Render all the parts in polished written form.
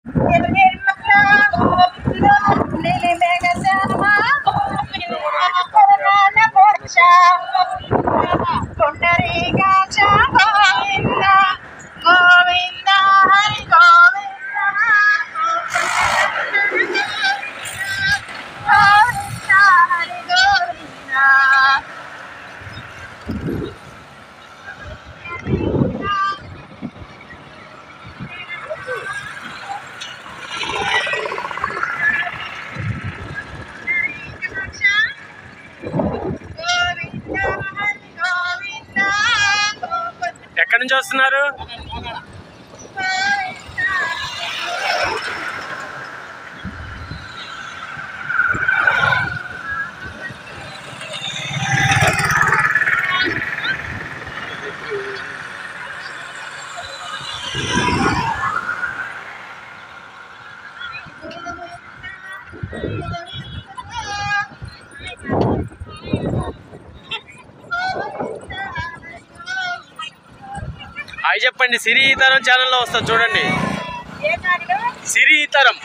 ఎక్కడి నుంచి వస్తున్నారు? హాయ్ చెప్పండి. సిరి ఈతరం ఛానల్లో వస్తుంది చూడండి. సిరి ఈతరం.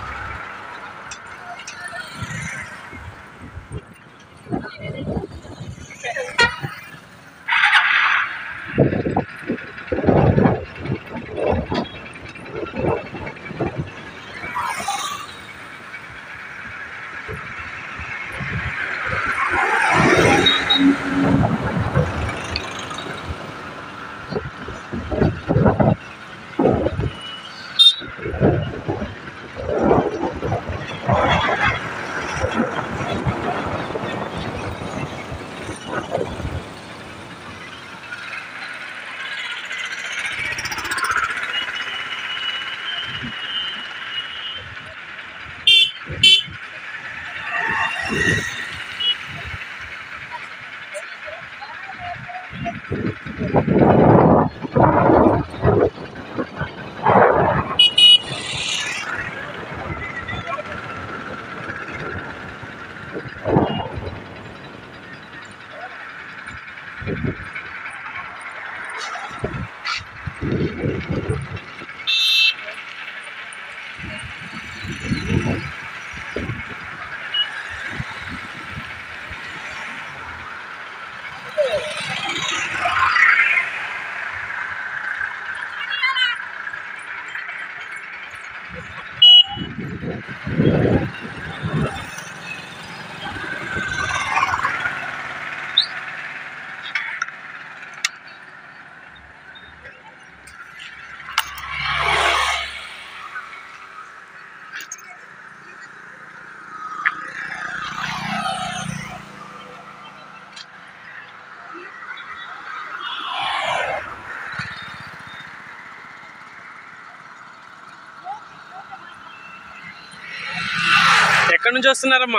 ఎక్కడి నుంచి వస్తున్నారమ్మా?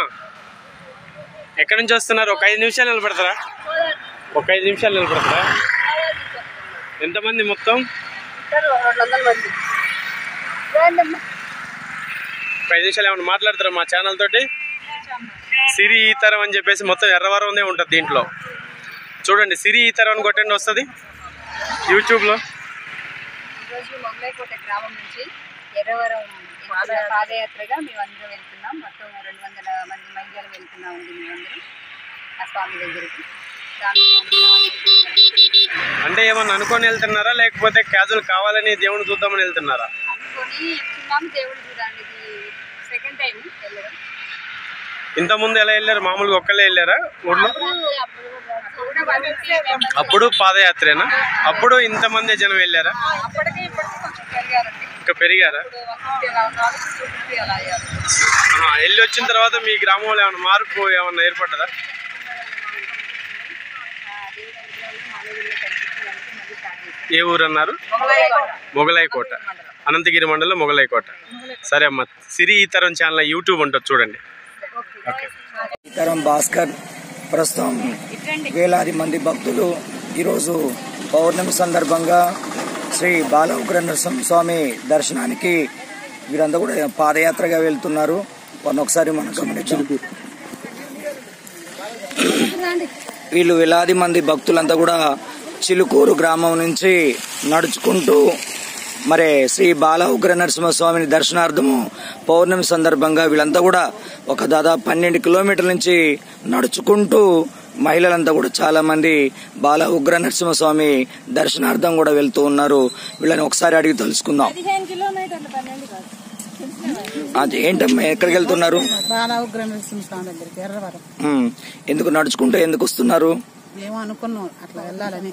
ఎక్కడి నుంచి వస్తున్నారు? ఒక 5 నిమిషాలు నిలబడతారా? ఒక 5 నిమిషాలు నిలబడతారా? ఎంతమంది మొత్తం? 200 మంది. 5 నిమిషాలు ఏమన్నా మాట్లాడతారా మా ఛానల్ తోటి? సిరి ఈతరం అని చెప్పేసి మొత్తం ఎర్రవరం ఉంటుంది దీంట్లో. చూడండి, సిరి ఈతరం అని కొట్టండి, వస్తుంది యూట్యూబ్లో. ఈరోజు మొగలైకోట గ్రామం నుంచి ఎర్రవరం పాదయాత్రగా మేమందరం వెళ్తున్నాం. మొత్తం 200 మంది మహిళలు వెళ్తున్నామండి. మేమందరం ఆ స్వామి దగ్గరికి. అంటే ఏమన్నా అనుకొని వెళ్తున్నారా, లేకపోతే క్యాజువల్ కావాలని దేవుని చూద్దామని వెళ్తున్నారా? అనుకొని వెళ్తున్నాం. దేవుడు చూడండి, ఇది సెకండ్ టైం వెళ్ళడం. ఇంతకుముందు ఎలా వెళ్ళారు? మామూలుగా ఒక్కళ్ళే వెళ్ళారా ఊర్లో? అప్పుడు పాదయాత్రేనా? అప్పుడు ఇంతమంది జనం వెళ్ళారా? ఇంకా పెరిగారా? వెళ్ళి వచ్చిన తర్వాత మీ గ్రామంలో ఏమైనా మార్పు ఏమన్నా ఏర్పడ్డదా? ఏ ఊరు అన్నారు? మొగలైకోట, అనంతగిరి మండలం మొగలైకోట. సరే అమ్మ, సిరి ఈతరం ఛానల్ యూట్యూబ్ ఉంటుంది చూడండి. ఈతరం భాస్కర్. ప్రస్తుతం వేలాది మంది భక్తులు ఈరోజు పౌర్ణమి సందర్భంగా శ్రీ బాల ఉగ్ర నరసింహస్వామి దర్శనానికి వీరంతా కూడా పాదయాత్రగా వెళ్తున్నారు. వాళ్ళని ఒకసారి మనం గమనించు. వీళ్ళు వేలాది మంది భక్తులంతా కూడా చిలుకూరు గ్రామం నుంచి నడుచుకుంటూ మరి శ్రీ బాల ఉగ్ర నరసింహస్వామిని దర్శనార్థము పౌర్ణమి సందర్భంగా వీళ్ళంతా కూడా ఒక దాదాపు 12 కిలోమీటర్ల నుంచి నడుచుకుంటూ మహిళలంతా కూడా చాలా మంది బాల ఉగ్ర నరసింహస్వామి దర్శనార్థం కూడా వెళ్తూ ఉన్నారు. వీళ్ళని ఒకసారి అడిగి తెలుసుకుందాం. అది ఏంటమ్మా, ఎక్కడికి వెళ్తున్నారు? బాల ఉగ్ర నరసింహస్వామి దగ్గరికి ఎర్రవరం. ఎందుకు నడుచుకుంటూ ఎందుకు వస్తున్నారు? ఏమో అనుకున్నాం అట్లా వెళ్ళాలని.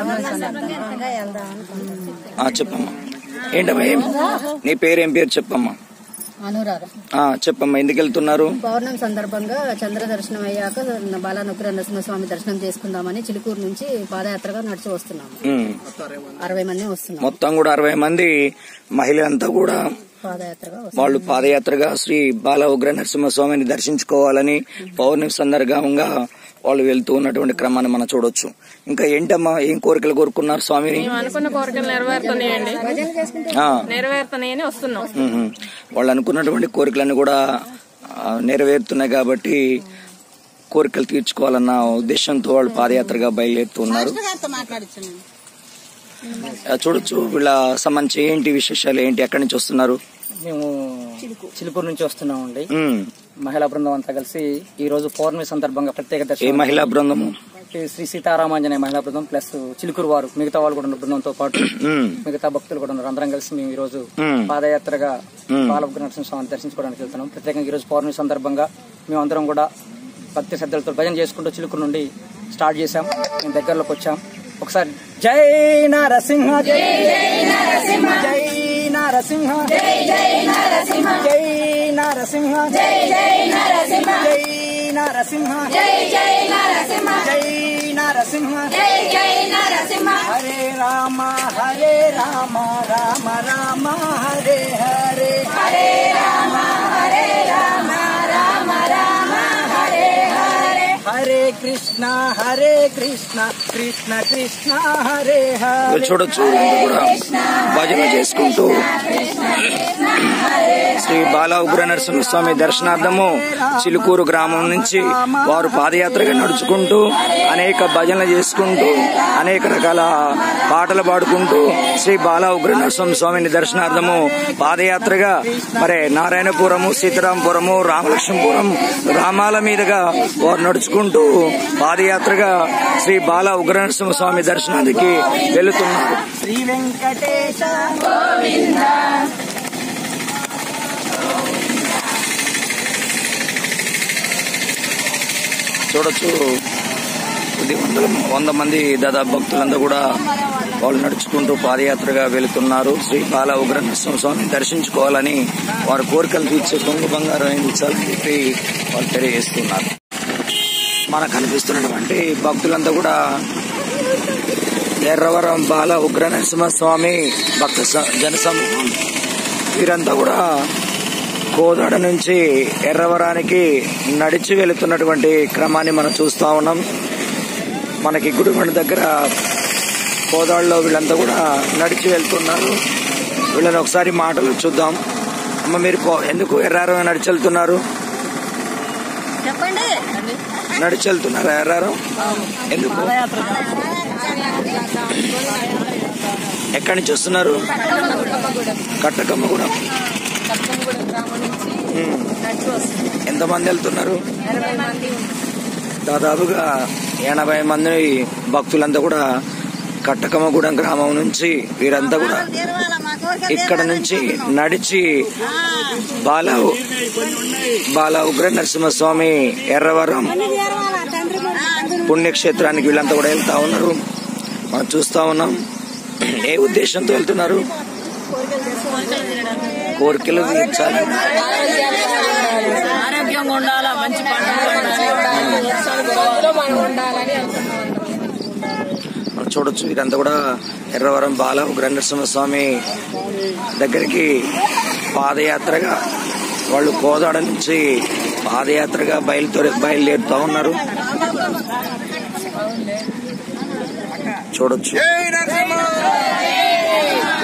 చెప్పమ్మా, ఏంటమ్మా, నీ పేరు ఏం పేరు చెప్పమ్మా? అనురాధ. చెప్పమ్మా, ఎందుకు వెళ్తున్నారు? పౌర్ణమి సందర్భంగా చంద్ర దర్శనం అయ్యాక బాలానుగ్ర నరసింహస్వామి దర్శనం చేసుకుందామని చిలుకూరు నుంచి పాదయాత్రగా నడిచి వస్తున్నాము. 60 మంది వస్తున్నాం. మొత్తం కూడా 60 మంది మహిళలంతా కూడా వాళ్ళు పాదయాత్రగా శ్రీ బాల ఉగ్ర నరసింహస్వామిని దర్శించుకోవాలని పౌర్ణమి సందర్భంగా వాళ్ళు వెళ్తూ ఉన్నటువంటి క్రమాన్ని మనం చూడొచ్చు. ఇంకా ఏంటమ్మా, ఏం కోరికలు కోరుకున్నారు స్వామిని? అనుకున్న కోరికలు నెరవేరుతున్నాయని వస్తున్నాం. వాళ్ళు అనుకున్నటువంటి కోరికలన్నీ కూడా నెరవేరుతున్నాయి కాబట్టి కోరికలు తీర్చుకోవాలన్న ఉద్దేశంతో వాళ్ళు పాదయాత్రగా బయలుదేరుతున్నారు. చూడొచ్చు వీళ్ళ సంబంధించి ఏంటి విశేషాలు ఏంటి, ఎక్కడి నుంచి వస్తున్నారు? మేము చిలుకూరు నుంచి వస్తున్నామండి. మహిళా బృందం అంతా కలిసి ఈ రోజు పౌర్ణమి సందర్భంగా ప్రత్యేక దర్శనం. మహిళా బృందము శ్రీ సీతారామాంజనేయ మహిళా బృందం ప్లస్ చిలుకూరు వారు, మిగతా వాళ్ళు కూడా ఉన్న బృందంతో పాటు మిగతా భక్తులు కూడా ఉన్నారు. అందరం కలిసి మేము ఈ రోజు పాదయాత్రగా బాల ఉగ్ర నరసింహస్వామిని దర్శించుకోవడానికి వెళ్తున్నాం. ప్రత్యేకంగా ఈ రోజు పౌర్ణమి సందర్భంగా మేము అందరం కూడా భక్తి శ్రద్ధలతో భజన చేసుకుంటూ చిలుకూరు నుండి స్టార్ట్ చేశాం. మేము దగ్గరలోకి వచ్చాం. ఒకసారి జై నరసింహ, జై నరసింహ, జై నరసింహ, జై నరసింహ, జై నరసింహ, జై నరసింహ, జై నరసింహ, జై నరసింహ, జై నరసింహ, జై నరసింహ. హరే రామ హరే రామ, రామ రామ హరే హరే, హరే రామ హరే రామ, రామ రామ హరే హరే, హరే కృష్ణ కృష్ణ కృష్ణ కృష్ణ హరే హరే. చూడొచ్చు కూడా భజన చేసుకుంటూ శ్రీ బాల ఉగ్ర నరసింహస్వామి దర్శనార్థము చిలుకూరు గ్రామం నుంచి వారు పాదయాత్రగా నడుచుకుంటూ అనేక భజనలు చేసుకుంటూ అనేక రకాల పాటలు పాడుకుంటూ శ్రీ బాల ఉగ్ర నరసింహస్వామిని దర్శనార్థము పాదయాత్రగా మరి నారాయణపురము, సీతారాంపురము, రామలక్ష్మీపురం గ్రామాల మీదుగా వారు నడుచుకుంటూ పాదయాత్రగా శ్రీ బాల ఉగ్ర నరసింహస్వామి దర్శనానికి వెళుతున్నారు. శ్రీ వెంకటేశ గోవింద. చూడొచ్చు 100 మంది దాదాపు భక్తులంతా కూడా వాళ్ళు నడుచుకుంటూ పాదయాత్రగా వెళుతున్నారు. శ్రీ బాల ఉగ్ర నరసింహస్వామిని దర్శించుకోవాలని వారి కోరికలు తీర్చే కొంగు బంగారం ఇచ్చాలని చెప్పి వాళ్ళు తెలియజేస్తున్నారు. మనకు కనిపిస్తున్నటువంటి భక్తులంతా కూడా ఎర్రవరం బాల ఉగ్ర నరసింహస్వామి భక్త జనసమూహం వీరంతా కూడా కోదాడ నుంచి ఎర్రవరానికి నడిచి వెళుతున్నటువంటి క్రమాన్ని మనం చూస్తా ఉన్నాం. మనకి గుడిబండ దగ్గర కోదాడలో వీళ్ళంతా కూడా నడిచి వెళ్తున్నారు. వీళ్ళని ఒకసారి మాటలు చూద్దాం. అమ్మ, మీరు ఎందుకు ఎర్రారం నడిచి వెళ్తున్నారు? నడిచి వెళ్తున్నారా ఎర్రారం? ఎందుకు? ఎక్కడి నుంచి వస్తున్నారు? కట్టకమ్మగూడెం. ఎంతమంది వెళ్తున్నారు? దాదాపుగా 80 మంది భక్తులంతా కూడా కట్టకమ్మగూడెం గ్రామం నుంచి వీరంతా కూడా ఇక్కడ నుంచి నడిచి బాల ఉగ్ర నరసింహస్వామి ఎర్రవరం పుణ్యక్షేత్రానికి వీళ్ళంతా కూడా వెళ్తా ఉన్నారు. మనం చూస్తా ఉన్నాం. ఏ ఉద్దేశంతో వెళ్తున్నారు? కోరికలు తీర్చాలి, ఆరోగ్యంగా ఉండాలా, మంచి మనం చూడొచ్చు. ఇదంతా కూడా ఎర్రవరం బాల ఉగ్ర నరసింహస్వామి దగ్గరికి పాదయాత్రగా వాళ్ళు కోదాడ నుంచి పాదయాత్రగా బయలుదేరుతా ఉన్నారు. చూడొచ్చు.